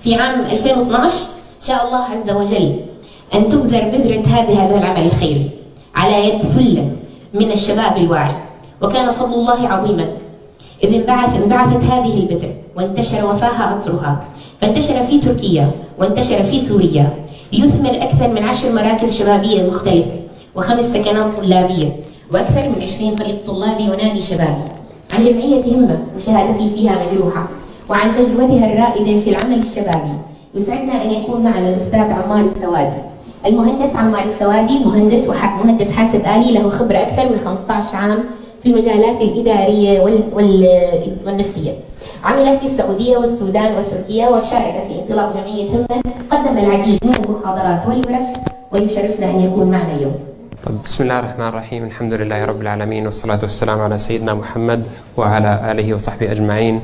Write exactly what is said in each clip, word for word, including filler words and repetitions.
في عام ألفين واثناشر شاء الله عز وجل أن تبذر بذرة هذا هذا العمل الخيري على يد ثلة من الشباب الواعي، وكان فضل الله عظيما إذ انبعث انبعثت هذه البذرة وانتشر وفاها عطرها، فانتشر في تركيا وانتشر في سوريا، ليثمر أكثر من عشر مراكز شبابية مختلفة وخمس سكنات طلابية وأكثر من عشرين فريق طلابي ونادي شبابي. عن جمعية همة وشهادتي فيها مجروحة، وعن تجربتها الرائدة في العمل الشبابي، يسعدنا أن يكون معنا الأستاذ عمار السوادي. المهندس عمار السوادي مهندس وح... مهندس حاسب آلي، له خبرة أكثر من خمسة عشر عام في المجالات الإدارية وال... وال... والنفسية. عمل في السعودية والسودان وتركيا، وشارك في انطلاق جمعية همة، قدم العديد من المحاضرات والورش، ويشرفنا أن يكون معنا اليوم. طيب، بسم الله الرحمن الرحيم، الحمد لله رب العالمين، والصلاة والسلام على سيدنا محمد وعلى آله وصحبه أجمعين.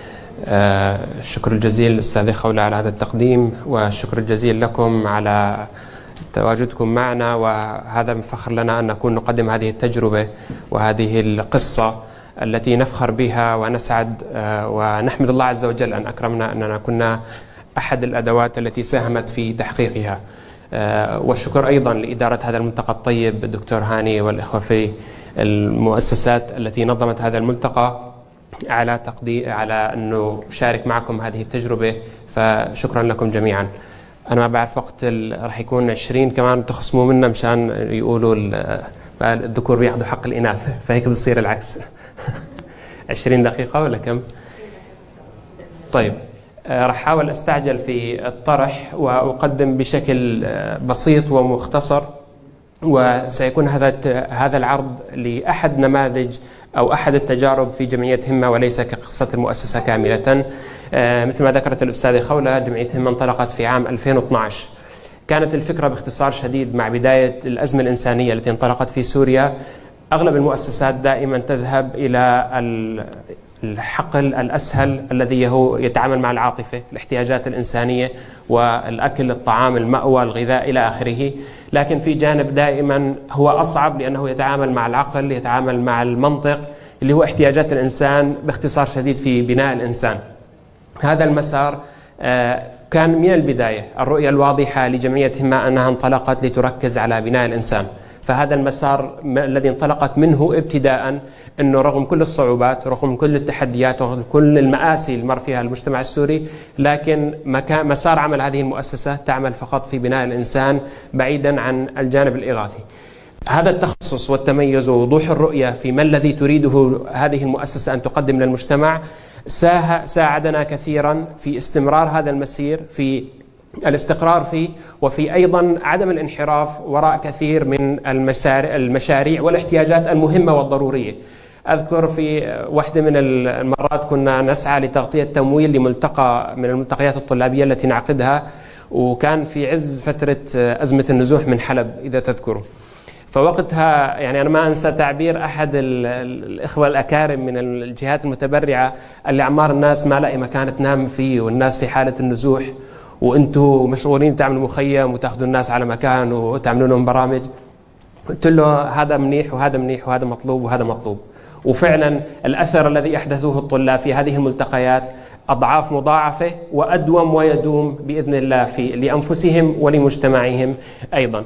آه الشكر الجزيل أستاذ خولة على هذا التقديم، والشكر الجزيل لكم على تواجدكم معنا، وهذا من فخر لنا أن نكون نقدم هذه التجربة وهذه القصة التي نفخر بها ونسعد آه ونحمد الله عز وجل أن أكرمنا أننا كنا أحد الأدوات التي ساهمت في تحقيقها. آه والشكر أيضا لإدارة هذا الملتقى الطيب الدكتور هاني والإخوة في المؤسسات التي نظمت هذا الملتقى على تقدير على أنه شارك معكم هذه التجربة، فشكرا لكم جميعا. أنا ما بعرف وقت راح يكون عشرين كمان تخصموا منا مشان يقولوا الذكور بياخذوا حق الإناث، فهيك بتصير العكس. عشرين دقيقة ولا كم؟ طيب، راح أحاول أستعجل في الطرح وأقدم بشكل بسيط ومختصر، وسيكون هذا هذا العرض لأحد نماذج أو أحد التجارب في جمعية همة وليس كقصة المؤسسة كاملة. مثل ما ذكرت الأستاذة خولة، جمعية همة انطلقت في عام ألفين واثناشر. كانت الفكرة باختصار شديد مع بداية الأزمة الإنسانية التي انطلقت في سوريا، أغلب المؤسسات دائما تذهب إلى الحقل الأسهل الذي هو يتعامل مع العاطفة، الاحتياجات الإنسانية والأكل، الطعام، المأوى، الغذاء إلى آخره. لكن في جانب دائما هو أصعب لأنه يتعامل مع العقل، يتعامل مع المنطق، اللي هو احتياجات الإنسان باختصار شديد في بناء الإنسان. هذا المسار كان من البداية الرؤية الواضحة لجمعية همة أنها انطلقت لتركز على بناء الإنسان. فهذا المسار الذي انطلقت منه ابتداء، أنه رغم كل الصعوبات، رغم كل التحديات، رغم كل المآسي اللي مر فيها المجتمع السوري، لكن مسار عمل هذه المؤسسة تعمل فقط في بناء الإنسان بعيدا عن الجانب الإغاثي. هذا التخصص والتميز ووضوح الرؤية في ما الذي تريده هذه المؤسسة أن تقدم للمجتمع ساعدنا كثيرا في استمرار هذا المسير، في الاستقرار فيه، وفي أيضا عدم الانحراف وراء كثير من المشاريع والاحتياجات المهمة والضرورية. أذكر في واحدة من المرات كنا نسعى لتغطية تمويل لملتقى من الملتقيات الطلابية التي نعقدها، وكان في عز فترة أزمة النزوح من حلب إذا تذكروا. فوقتها يعني أنا ما أنسى تعبير أحد الإخوة الأكارم من الجهات المتبرعة، اللي أعمار الناس ما لاقي مكان تنام فيه والناس في حالة النزوح، وانتم مشغولين تعملوا مخيم وتاخذوا الناس على مكان وتعملوا لهم برامج. قلت له هذا منيح وهذا منيح وهذا مطلوب وهذا مطلوب. وفعلا الأثر الذي أحدثوه الطلاب في هذه الملتقيات أضعاف مضاعفة وأدوم ويدوم بإذن الله في لأنفسهم ولمجتمعهم أيضا.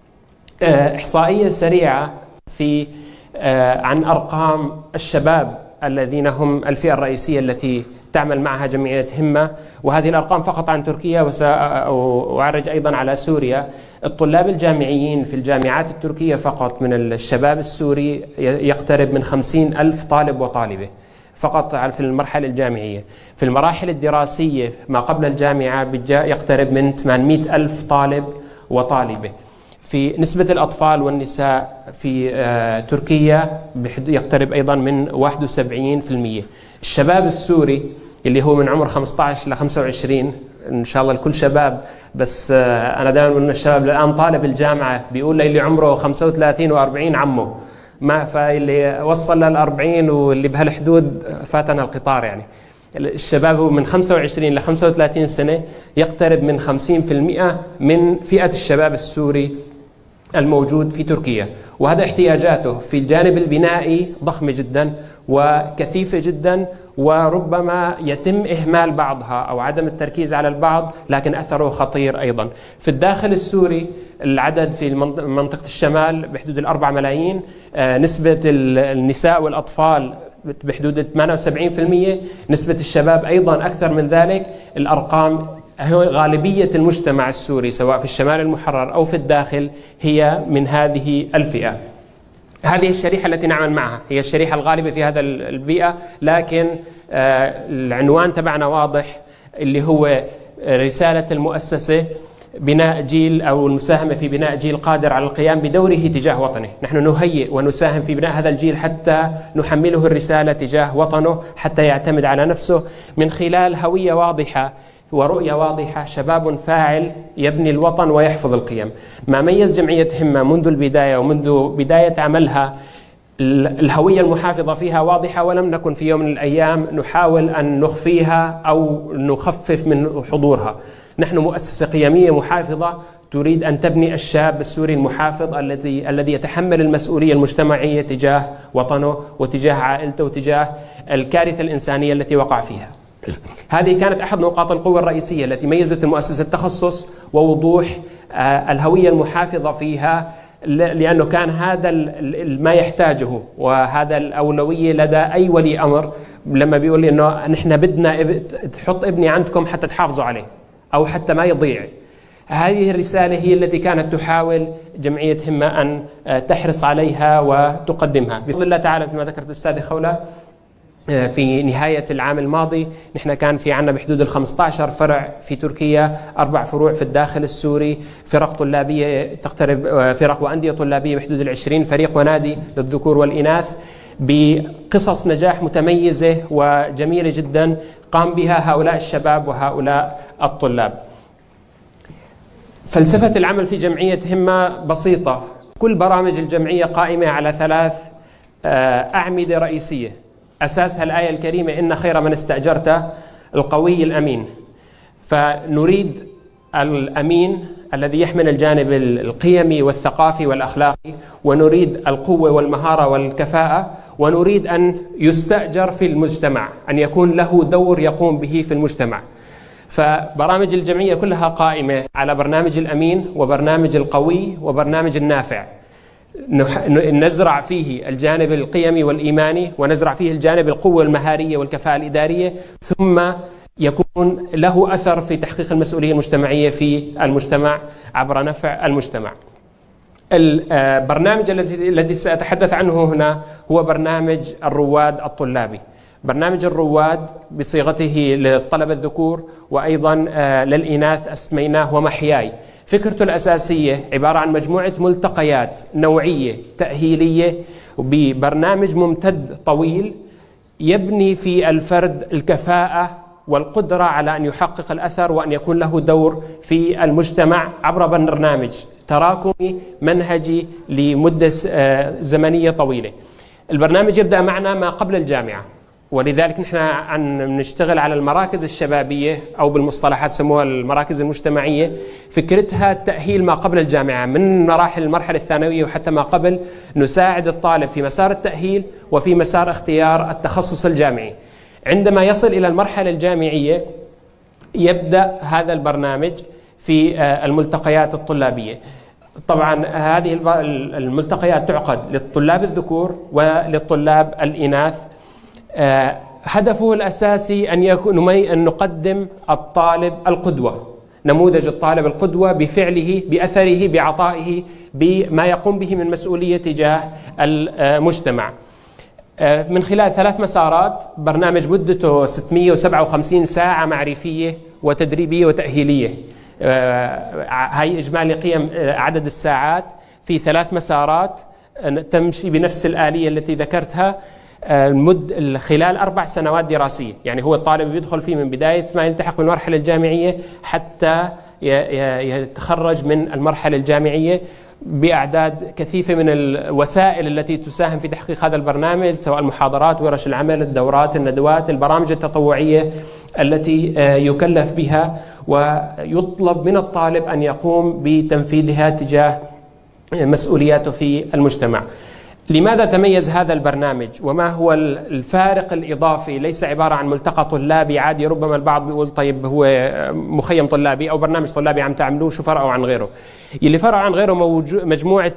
إحصائية سريعة في عن أرقام الشباب الذين هم الفئة الرئيسية التي تعمل معها جمعية همة، وهذه الأرقام فقط عن تركيا، وأعرج أيضا على سوريا. الطلاب الجامعيين في الجامعات التركية فقط من الشباب السوري يقترب من خمسين ألف طالب وطالبة فقط في المرحلة الجامعية. في المراحل الدراسية ما قبل الجامعة يقترب من ثمانمئة ألف طالب وطالبة. في نسبة الأطفال والنساء في تركيا يقترب أيضا من واحد وسبعين بالمئة. الشباب السوري اللي هو من عمر خمسة عشر إلى خمسة وعشرين، إن شاء الله الكل شباب، بس أنا دائما من الشباب الآن طالب الجامعة بيقول لي اللي عمره خمسة وثلاثين وأربعين عمه، ما فاللي وصل للأربعين واللي بهالحدود فاتنا القطار. يعني الشباب هو من خمسة وعشرين إلى خمسة وثلاثين سنة، يقترب من خمسين بالمئة من فئة الشباب السوري الموجود في تركيا، وهذا احتياجاته في الجانب البنائي ضخمة جدا وكثيفة جدا، وربما يتم إهمال بعضها أو عدم التركيز على البعض، لكن أثره خطير أيضا. في الداخل السوري العدد في منطقة الشمال بحدود الأربع ملايين، نسبة النساء والأطفال بحدود ثمانية وسبعين بالمئة، نسبة الشباب أيضا أكثر من ذلك. الأرقام غالبية المجتمع السوري سواء في الشمال المحرر أو في الداخل هي من هذه الفئة. هذه الشريحة التي نعمل معها هي الشريحة الغالبة في هذا البيئة، لكن العنوان تبعنا واضح اللي هو رسالة المؤسسة بناء جيل أو المساهمة في بناء جيل قادر على القيام بدوره تجاه وطنه. نحن نهيئ ونساهم في بناء هذا الجيل حتى نحمله الرسالة تجاه وطنه، حتى يعتمد على نفسه من خلال هوية واضحة ورؤية واضحة، شباب فاعل يبني الوطن ويحفظ القيم. ما ميز جمعية همة منذ البداية ومنذ بداية عملها الهوية المحافظة فيها واضحة، ولم نكن في يوم من الأيام نحاول أن نخفيها أو نخفف من حضورها. نحن مؤسسة قيمية محافظة تريد أن تبني الشاب السوري المحافظ الذي الذي يتحمل المسؤولية المجتمعية تجاه وطنه وتجاه عائلته وتجاه الكارثة الإنسانية التي وقع فيها. هذه كانت أحد نقاط القوة الرئيسية التي ميزت المؤسسة: التخصص ووضوح الهوية المحافظة فيها، لأنه كان هذا ما يحتاجه وهذا الأولوية لدى أي ولي أمر لما بيقول لي إنه نحن بدنا تحط ابني عندكم حتى تحافظوا عليه أو حتى ما يضيع. هذه الرسالة هي التي كانت تحاول جمعية همة أن تحرص عليها وتقدمها بفضل الله تعالى. مثل ما ذكرت الأستاذة خولة، في نهاية العام الماضي نحن كان في عنا بحدود ال خمسة عشر فرع في تركيا، أربع فروع في الداخل السوري، فرق طلابية تقترب فرق وأندية طلابية بحدود العشرين فريق ونادي للذكور والإناث، بقصص نجاح متميزة وجميلة جدا قام بها هؤلاء الشباب وهؤلاء الطلاب. فلسفة العمل في جمعية همة بسيطة. كل برامج الجمعية قائمة على ثلاث أعمدة رئيسية، أساسها الآية الكريمة: إن خير من استأجرت القوي الأمين. فنريد الأمين الذي يحمل الجانب القيمي والثقافي والأخلاقي، ونريد القوة والمهارة والكفاءة، ونريد أن يستأجر في المجتمع، أن يكون له دور يقوم به في المجتمع. فبرامج الجمعية كلها قائمة على برنامج الأمين وبرنامج القوي وبرنامج النافع. نزرع فيه الجانب القيمي والإيماني، ونزرع فيه الجانب القوة المهارية والكفاءة الإدارية، ثم يكون له أثر في تحقيق المسؤولية المجتمعية في المجتمع عبر نفع المجتمع. البرنامج الذي سأتحدث عنه هنا هو برنامج الرواد الطلابي. برنامج الرواد بصيغته للطلبة الذكور وأيضا للإناث أسميناه ومحياي. فكرته الأساسية عبارة عن مجموعة ملتقيات نوعية تأهيلية ببرنامج ممتد طويل يبني في الفرد الكفاءة والقدرة على أن يحقق الأثر وأن يكون له دور في المجتمع عبر برنامج تراكمي منهجي لمدة زمنية طويلة. البرنامج يبدأ معنا ما قبل الجامعة، ولذلك نحن عن نشتغل على المراكز الشبابية أو بالمصطلحات سموها المراكز المجتمعية. فكرتها التأهيل ما قبل الجامعة، من مراحل المرحلة الثانوية وحتى ما قبل، نساعد الطالب في مسار التأهيل وفي مسار اختيار التخصص الجامعي. عندما يصل إلى المرحلة الجامعية يبدأ هذا البرنامج في الملتقيات الطلابية. طبعا هذه الملتقيات تعقد للطلاب الذكور وللطلاب الإناث. هدفه الأساسي أن يكون أن نقدم الطالب القدوة، نموذج الطالب القدوة بفعله، بأثره، بعطائه، بما يقوم به من مسؤولية تجاه المجتمع، من خلال ثلاث مسارات. برنامج مدته ستمئة وسبعة وخمسين ساعة معرفية وتدريبية وتأهيلية. هاي إجمالي قيم عدد الساعات في ثلاث مسارات تمشي بنفس الآلية التي ذكرتها المد خلال أربع سنوات دراسية. يعني هو الطالب بيدخل فيه من بداية ما يلتحق بالمرحلة الجامعية حتى يتخرج من المرحلة الجامعية بأعداد كثيفة من الوسائل التي تساهم في تحقيق هذا البرنامج، سواء المحاضرات، ورش العمل، الدورات، الندوات، البرامج التطوعية التي يكلف بها ويطلب من الطالب أن يقوم بتنفيذها تجاه مسؤولياته في المجتمع. لماذا تميز هذا البرنامج وما هو الفارق الإضافي؟ ليس عبارة عن ملتقى طلابي عادي، ربما البعض بيقول طيب هو مخيم طلابي أو برنامج طلابي عم تعملوه، شو فرقه عن غيره؟ اللي فرقه عن غيره مجموعة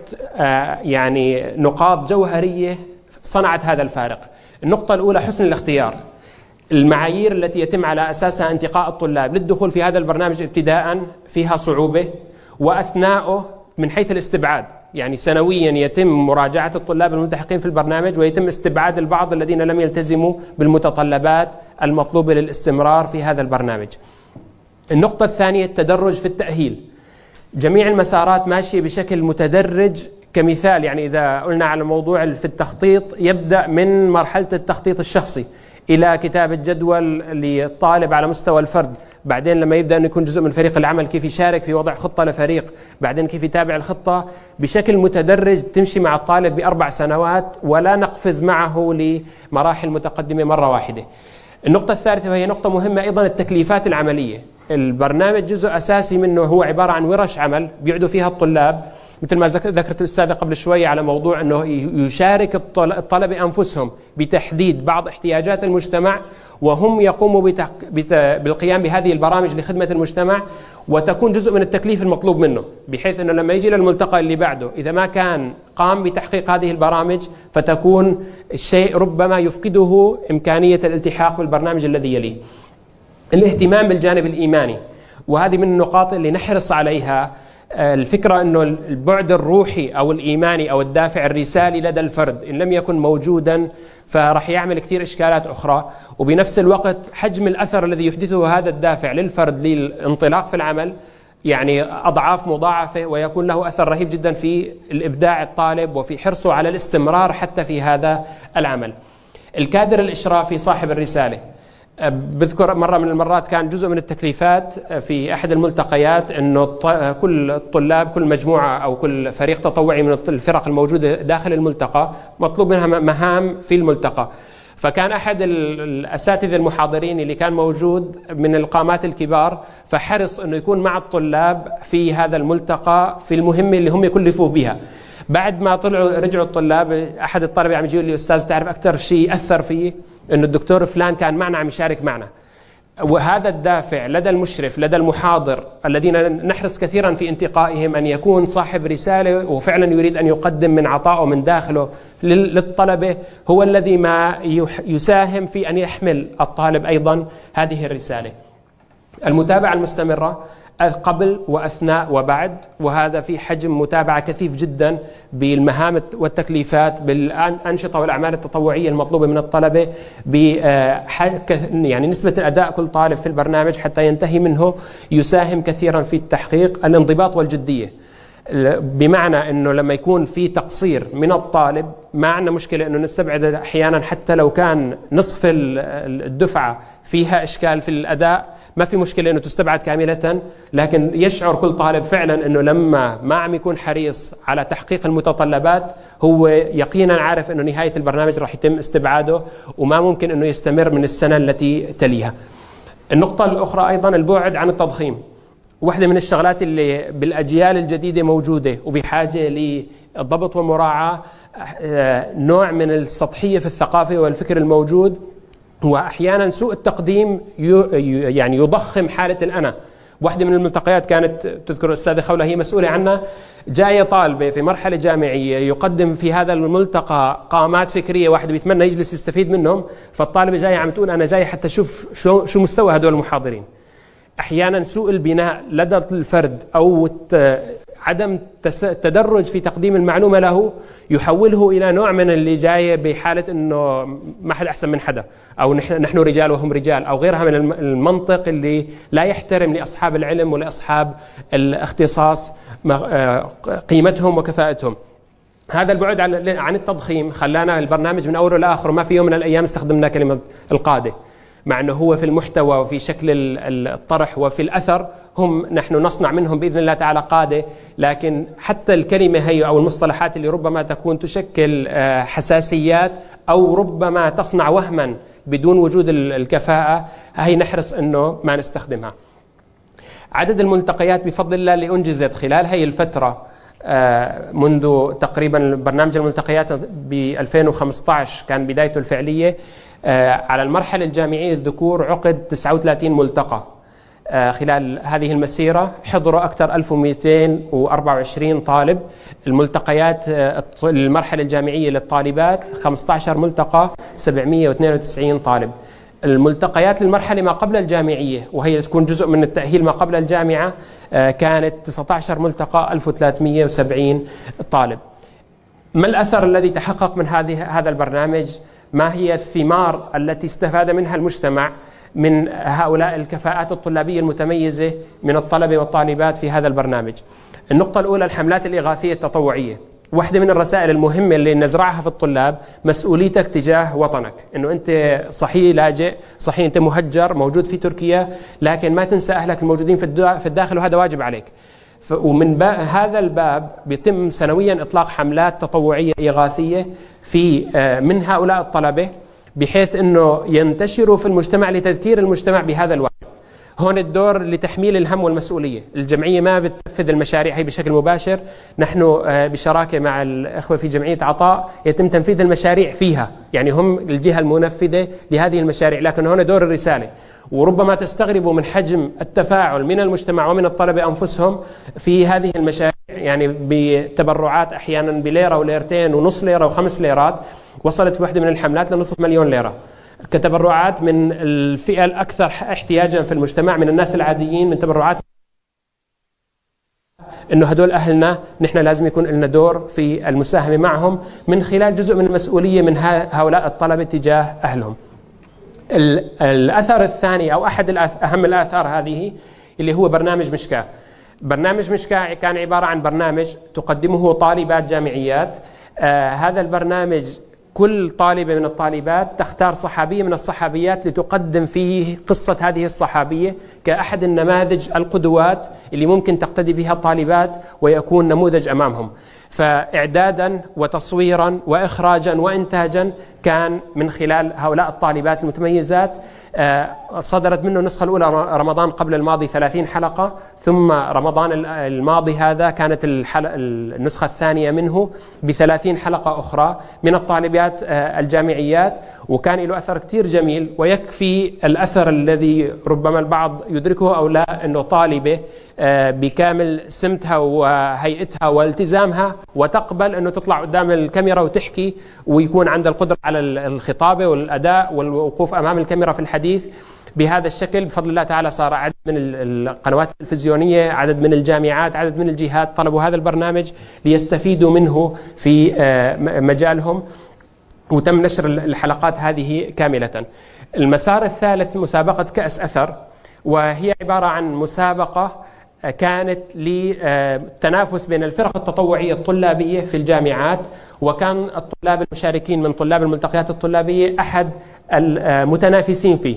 يعني نقاط جوهرية صنعت هذا الفارق. النقطة الأولى حسن الاختيار، المعايير التي يتم على أساسها انتقاء الطلاب للدخول في هذا البرنامج ابتداء فيها صعوبة، وأثناءه من حيث الاستبعاد، يعني سنويا يتم مراجعة الطلاب الملتحقين في البرنامج ويتم استبعاد البعض الذين لم يلتزموا بالمتطلبات المطلوبة للاستمرار في هذا البرنامج. النقطة الثانية التدرج في التأهيل، جميع المسارات ماشية بشكل متدرج. كمثال يعني إذا قلنا على موضوع في التخطيط، يبدأ من مرحلة التخطيط الشخصي إلى كتابة جدول للطالب على مستوى الفرد، بعدين لما يبدأ أن يكون جزء من فريق العمل كيف يشارك في وضع خطة لفريق، بعدين كيف يتابع الخطة بشكل متدرج تمشي مع الطالب بأربع سنوات، ولا نقفز معه لمراحل متقدمة مرة واحدة. النقطة الثالثة وهي نقطة مهمة أيضا، التكليفات العملية. البرنامج جزء أساسي منه هو عبارة عن ورش عمل بيقعدوا فيها الطلاب، مثل ما ذكرت الأستاذة قبل شوية على موضوع أنه يشارك الطلبة أنفسهم بتحديد بعض احتياجات المجتمع، وهم يقوموا بالقيام بهذه البرامج لخدمة المجتمع، وتكون جزء من التكليف المطلوب منه، بحيث أنه لما يجي للملتقى اللي بعده إذا ما كان قام بتحقيق هذه البرامج فتكون الشيء ربما يفقده إمكانية الالتحاق بالبرنامج الذي يليه. الاهتمام بالجانب الإيماني، وهذه من النقاط اللي نحرص عليها. الفكرة أنه البعد الروحي أو الإيماني أو الدافع الرسالي لدى الفرد إن لم يكن موجودا فرح يعمل كثير إشكالات أخرى، وبنفس الوقت حجم الأثر الذي يحدثه هذا الدافع للفرد للانطلاق في العمل يعني أضعاف مضاعفة، ويكون له أثر رهيب جدا في الإبداع الطالب وفي حرصه على الاستمرار حتى في هذا العمل. الكادر الإشرافي صاحب الرسالة، بذكر مرة من المرات كان جزء من التكليفات في أحد الملتقيات أنه كل الطلاب كل مجموعة أو كل فريق تطوعي من الفرق الموجودة داخل الملتقى مطلوب منها مهام في الملتقى، فكان أحد الأساتذة المحاضرين اللي كان موجود من القامات الكبار، فحرص أنه يكون مع الطلاب في هذا الملتقى في المهمة اللي هم يكلفوه بها. بعد ما طلعوا رجعوا الطلاب، أحد الطلبة عم يجي يقول لي أستاذ تعرف أكثر شيء أثر فيه أنه الدكتور فلان كان معنا عم يشارك معنا. وهذا الدافع لدى المشرف لدى المحاضر الذين نحرص كثيرا في انتقائهم أن يكون صاحب رسالة وفعلا يريد أن يقدم من عطائه من داخله للطلبة، هو الذي ما يساهم في أن يحمل الطالب أيضا هذه الرسالة. المتابعة المستمرة قبل وأثناء وبعد، وهذا في حجم متابعة كثيف جدا بالمهام والتكليفات بالأنشطة والأعمال التطوعية المطلوبة من الطلبة، يعني نسبة الأداء كل طالب في البرنامج حتى ينتهي منه يساهم كثيرا في التحقيق. الانضباط والجدية، بمعنى أنه لما يكون في تقصير من الطالب ما عندنا مشكلة أنه نستبعد أحيانا حتى لو كان نصف الدفعة فيها إشكال في الأداء، ما في مشكلة أنه تستبعد كاملة، لكن يشعر كل طالب فعلا أنه لما ما عم يكون حريص على تحقيق المتطلبات هو يقينا عارف أنه نهاية البرنامج راح يتم استبعاده وما ممكن أنه يستمر من السنة التي تليها. النقطة الأخرى أيضا البعد عن التضخيم، واحدة من الشغلات اللي بالأجيال الجديدة موجودة وبحاجة للضبط ومراعاة نوع من السطحية في الثقافة والفكر الموجود، وأحيانا سوء التقديم يعني يضخم حالة الأنا. واحدة من الملتقيات كانت تذكر الأستاذة خولة هي مسؤولة عنها، جاية طالبة في مرحلة جامعية يقدم في هذا الملتقى قامات فكرية، واحد بيتمنى يجلس يستفيد منهم، فالطالبة جاية عم تقول أنا جاي حتى أشوف شو شو مستوى هذول المحاضرين. أحيانا سوء البناء لدى الفرد أو عدم التدرج في تقديم المعلومة له يحوله إلى نوع من اللي جاي بحالة أنه ما حد أحسن من حدا، أو نحن رجال وهم رجال، أو غيرها من المنطق اللي لا يحترم لأصحاب العلم ولأصحاب الاختصاص قيمتهم وكفاءتهم. هذا البعد عن التضخيم خلانا البرنامج من أوله لآخره ما في يوم من الأيام استخدمنا كلمة القادة، مع أنه هو في المحتوى وفي شكل الطرح وفي الأثر هم نحن نصنع منهم بإذن الله تعالى قادة، لكن حتى الكلمة هي أو المصطلحات اللي ربما تكون تشكل حساسيات أو ربما تصنع وهما بدون وجود الكفاءة، هي نحرص أنه ما نستخدمها. عدد الملتقيات بفضل الله اللي أنجزت خلال هي الفترة منذ تقريبا برنامج الملتقيات ب ألفين وخمسة عشر كان بدايته الفعلية. على المرحلة الجامعية الذكور عقد تسعة وثلاثين ملتقى. خلال هذه المسيرة حضروا أكثر ألف ومئتين وأربعة وعشرين طالب. الملتقيات المرحلة الجامعية للطالبات خمسة عشر ملتقى، سبعمئة واثنين وتسعين طالب. الملتقيات للمرحلة ما قبل الجامعية وهي تكون جزء من التأهيل ما قبل الجامعة كانت تسعة عشر ملتقى، ألف وثلاثمئة وسبعين طالب. ما الأثر الذي تحقق من هذه هذا البرنامج؟ ما هي الثمار التي استفاد منها المجتمع من هؤلاء الكفاءات الطلابية المتميزة من الطلبة والطالبات في هذا البرنامج؟ النقطة الأولى الحملات الإغاثية التطوعية. واحدة من الرسائل المهمة اللي نزرعها في الطلاب مسؤوليتك تجاه وطنك، انه انت صحيح لاجئ، صحيح انت مهجر موجود في تركيا، لكن ما تنسى اهلك الموجودين في الداخل وهذا واجب عليك. ومن هذا الباب بيتم سنويا اطلاق حملات تطوعية إغاثية في من هؤلاء الطلبة بحيث انه ينتشروا في المجتمع لتذكير المجتمع بهذا الواجب. هون الدور لتحميل الهم والمسؤولية. الجمعية ما بتنفذ المشاريع هي بشكل مباشر، نحن بشراكة مع الأخوة في جمعية عطاء يتم تنفيذ المشاريع فيها، يعني هم الجهة المنفذة لهذه المشاريع، لكن هون دور الرسالة. وربما تستغربوا من حجم التفاعل من المجتمع ومن الطلبة أنفسهم في هذه المشاريع، يعني بتبرعات أحيانا بليرة وليرتين ونص ليرة وخمس ليرات، وصلت في واحدة من الحملات لنصف مليون ليرة كتبرعات من الفئة الأكثر احتياجا في المجتمع، من الناس العاديين، من تبرعات إنه هدول أهلنا نحن لازم يكون لنا دور في المساهمة معهم من خلال جزء من المسؤولية من هؤلاء الطلبة تجاه أهلهم. الأثر الثاني أو أحد أهم الآثار هذه اللي هو برنامج مشكاة. برنامج مشكاة كان عبارة عن برنامج تقدمه طالبات جامعيات. آه هذا البرنامج كل طالبة من الطالبات تختار صحابية من الصحابيات لتقدم فيه قصة هذه الصحابية كأحد النماذج القدوات اللي ممكن تقتدي بها الطالبات ويكون نموذج أمامهم. فإعدادا وتصويرا وإخراجا وإنتاجا كان من خلال هؤلاء الطالبات المتميزات. صدرت منه النسخة الأولى رمضان قبل الماضي ثلاثين حلقة، ثم رمضان الماضي هذا كانت النسخة الثانية منه بثلاثين حلقة أخرى من الطالبات الجامعيات، وكان له أثر كتير جميل. ويكفي الأثر الذي ربما البعض يدركه أو لا، أنه طالبة بكامل سمتها وهيئتها والتزامها وتقبل أنه تطلع قدام الكاميرا وتحكي ويكون عندها القدرة على الخطابة والأداء والوقوف أمام الكاميرا في الحديث بهذا الشكل. بفضل الله تعالى صار عدد من القنوات التلفزيونية، عدد من الجامعات، عدد من الجهات طلبوا هذا البرنامج ليستفيدوا منه في مجالهم، وتم نشر الحلقات هذه كاملة. المسار الثالث مسابقة كأس أثر، وهي عبارة عن مسابقة كانت للتنافس بين الفرق التطوعية الطلابية في الجامعات، وكان الطلاب المشاركين من طلاب الملتقيات الطلابية أحد المتنافسين فيه،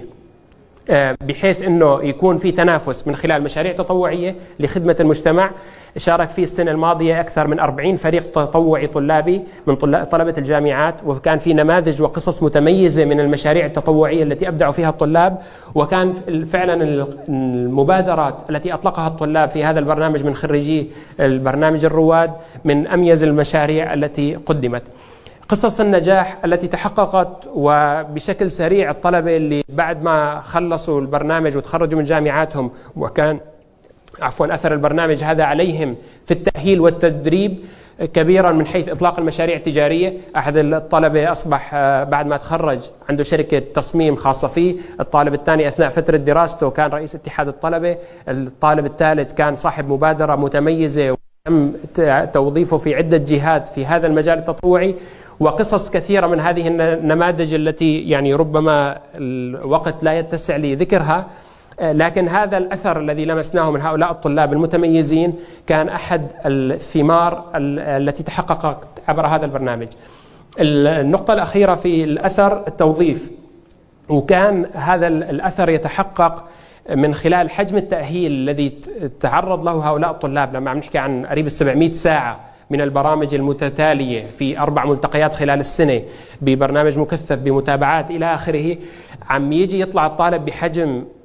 بحيث أنه يكون في تنافس من خلال مشاريع تطوعية لخدمة المجتمع. شارك فيه السنة الماضية أكثر من أربعين فريق تطوعي طلابي من طلبة الجامعات، وكان في نماذج وقصص متميزة من المشاريع التطوعية التي أبدعوا فيها الطلاب. وكان فعلا المبادرات التي أطلقها الطلاب في هذا البرنامج من خريجي البرنامج الرواد من أميز المشاريع التي قدمت. قصص النجاح التي تحققت وبشكل سريع الطلبة اللي بعد ما خلصوا البرنامج وتخرجوا من جامعاتهم، وكان عفوا أثر البرنامج هذا عليهم في التأهيل والتدريب كبيرا من حيث إطلاق المشاريع التجارية. أحد الطلبة أصبح بعد ما تخرج عنده شركة تصميم خاصة فيه، الطالب الثاني أثناء فترة دراسته كان رئيس اتحاد الطلبة، الطالب الثالث كان صاحب مبادرة متميزة وتم توظيفه في عدة جهات في هذا المجال التطوعي. وقصص كثيرة من هذه النماذج التي يعني ربما الوقت لا يتسع لذكرها، لكن هذا الأثر الذي لمسناه من هؤلاء الطلاب المتميزين كان أحد الثمار التي تحققت عبر هذا البرنامج. النقطة الأخيرة في الأثر التوظيف، وكان هذا الأثر يتحقق من خلال حجم التأهيل الذي تعرض له هؤلاء الطلاب. لما عم نحكي عن قريب السبعمئة ساعة من البرامج المتتالية في أربع ملتقيات خلال السنة ببرنامج مكثف بمتابعات إلى آخره، عم يجي يطلع الطالب بحجم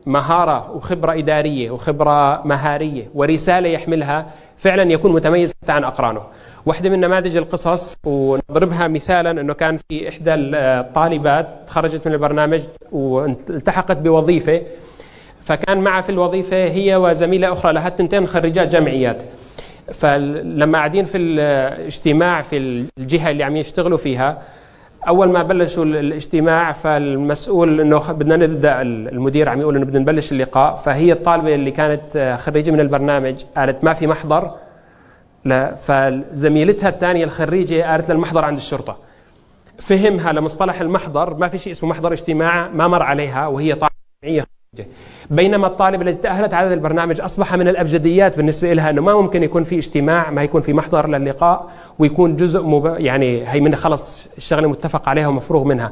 مهارة وخبرة إدارية وخبرة مهارية ورسالة يحملها فعلا يكون متميز حتى عن أقرانه. واحدة من نماذج القصص ونضربها مثالا أنه كان في إحدى الطالبات تخرجت من البرنامج والتحقت بوظيفة، فكان معها في الوظيفة هي وزميلة أخرى لها التنتين خريجات جامعيات. فلما قاعدين في الاجتماع في الجهة اللي عم يشتغلوا فيها، أول ما بلشوا الاجتماع فالمسؤول إنه بدنا نبدأ، المدير عم يقول إنه بدنا نبلش اللقاء، فهي الطالبة اللي كانت خريجة من البرنامج قالت ما في محضر، لا، فزميلتها الثانية الخريجة قالت للمحضر عند الشرطة. فهمها لمصطلح المحضر، ما في شيء اسمه محضر اجتماع، ما مر عليها وهي طالبة جامعية. بينما الطالب الذي تأهلت على هذا البرنامج أصبح من الأبجديات بالنسبة لها أنه ما ممكن يكون في اجتماع ما يكون في محضر للقاء ويكون جزء مب... يعني هي من خلص الشغلة متفق عليها ومفروغ منها.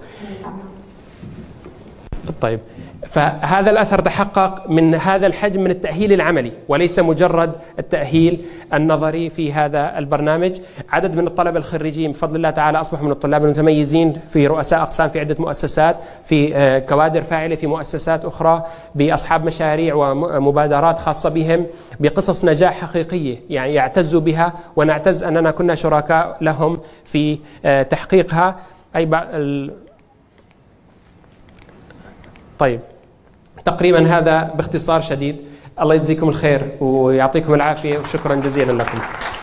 طيب، فهذا الأثر تحقق من هذا الحجم من التأهيل العملي وليس مجرد التأهيل النظري في هذا البرنامج. عدد من الطلبة الخريجين بفضل الله تعالى أصبحوا من الطلاب المتميزين في رؤساء أقسام في عدة مؤسسات، في كوادر فاعلة في مؤسسات أخرى، بأصحاب مشاريع ومبادرات خاصة بهم، بقصص نجاح حقيقية يعني يعتزوا بها ونعتز أننا كنا شركاء لهم في تحقيقها. أي ال... طيب، تقريبا هذا باختصار شديد. الله يجزيكم الخير ويعطيكم العافية وشكرا جزيلا لكم.